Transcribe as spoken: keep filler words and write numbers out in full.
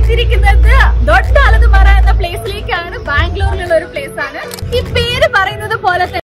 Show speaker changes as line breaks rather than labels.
എത്തിയിരിക്കുന്നത് ദൊഡ്ഡാലതുമറ എന്ന പ്ലേസിലേക്കാണ്. ബാംഗ്ലൂരിലുള്ള ഒരു പ്ലേസ് ആണ്. ഈ പേര് പറയുന്നത് പോലെ